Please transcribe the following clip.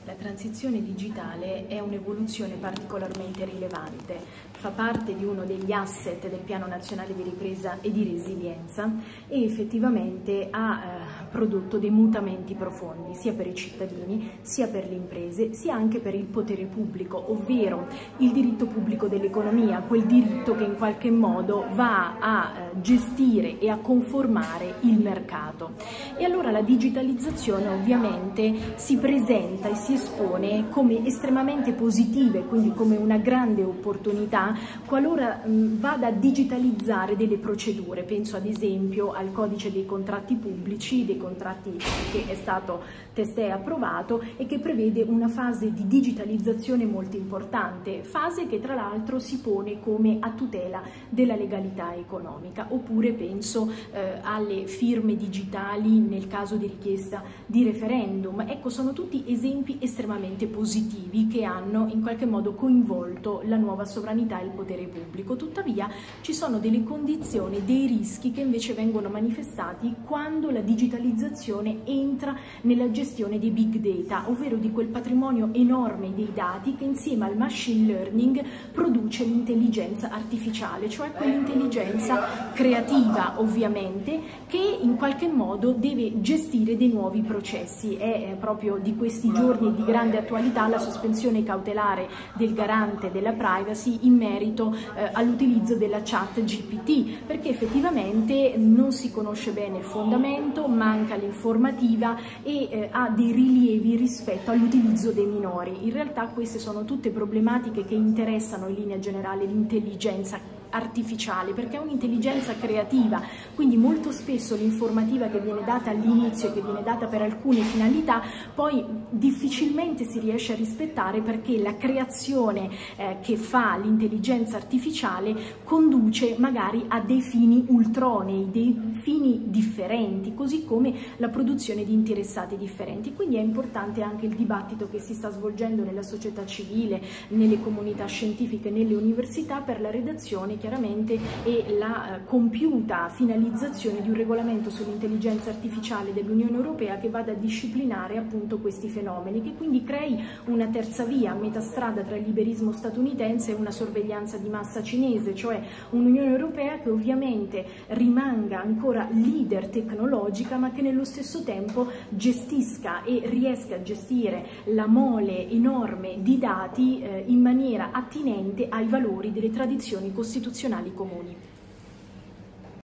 La transizione digitale è un'evoluzione particolarmente rilevante, fa parte di uno degli asset del Piano Nazionale di Ripresa e di Resilienza e effettivamente ha prodotto dei mutamenti profondi sia per i cittadini, sia per le imprese, sia anche per il potere pubblico, ovvero il diritto pubblico dell'economia, quel diritto che in qualche modo va a gestire e a conformare il mercato. E allora la digitalizzazione ovviamente si presenta e si espone come estremamente positive, quindi come una grande opportunità qualora vada a digitalizzare delle procedure. Penso ad esempio al codice dei contratti pubblici, dei contratti che è stato testé approvato e che prevede una fase di digitalizzazione molto importante, fase che tra l'altro si pone come a tutela della legalità economica. Oppure penso alle firme digitali nel caso di richiesta di referendum. Ecco, sono tutti esempi estremamente positivi che hanno in qualche modo coinvolto la nuova sovranità e il potere pubblico. Tuttavia ci sono delle condizioni, dei rischi che invece vengono manifestati quando la digitalizzazione entra nella gestione dei big data, ovvero di quel patrimonio enorme dei dati che insieme al machine learning produce l'intelligenza artificiale, cioè quell'intelligenza creativa ovviamente che in qualche modo deve gestire dei nuovi processi. È proprio di questi giorni di grande attualità la sospensione cautelare del garante della privacy in merito all'utilizzo della chat GPT, perché effettivamente non si conosce bene il fondamento, manca l'informativa e ha dei rilievi rispetto all'utilizzo dei minori. In realtà queste sono tutte problematiche che interessano in linea generale l'intelligenza artificiale, perché è un'intelligenza creativa, quindi molto spesso l'informativa che viene data all'inizio e che viene data per alcune finalità poi difficilmente si riesce a rispettare, perché la creazione che fa l'intelligenza artificiale conduce magari a dei fini ultronei, dei fini differenti, così come la produzione di interessati differenti. Quindi è importante anche il dibattito che si sta svolgendo nella società civile, nelle comunità scientifiche, nelle università per la redazione chiaramente e la compiuta finalizzazione di un regolamento sull'intelligenza artificiale dell'Unione Europea che vada a disciplinare appunto questi fenomeni, che quindi crei una terza via a metà strada tra il liberismo statunitense e una sorveglianza di massa cinese, cioè un'Unione Europea che ovviamente rimanga ancora leader tecnologica, ma che nello stesso tempo gestisca e riesca a gestire la mole enorme di dati in maniera attinente ai valori delle tradizioni costituzionali comuni.